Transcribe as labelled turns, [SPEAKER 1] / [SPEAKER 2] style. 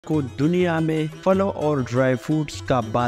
[SPEAKER 1] को दुनिया में फलों और ड्राई फ्रूट्स का